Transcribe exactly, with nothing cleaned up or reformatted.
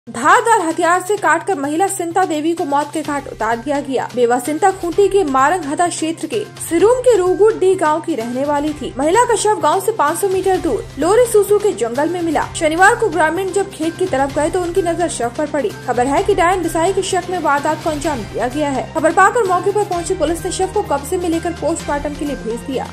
धारदार हथियार से काटकर महिला सिंता देवी को मौत के घाट उतार दिया गया। बेवा सिंता खूंटी के मारंगहदा क्षेत्र के सिरुम के रूगुड डी गांव की रहने वाली थी। महिला का शव गांव से पाँच सौ मीटर दूर लोरी सुसु के जंगल में मिला। शनिवार को ग्रामीण जब खेत की तरफ गए तो उनकी नजर शव पर पड़ी। खबर है कि डायन बिसाई के शक में वारदात को अंजाम दिया गया है। खबर पाकर मौके पर पहुंची पुलिस ने शव को कब्जे में लेकर पोस्टमार्टम के लिए भेज दिया।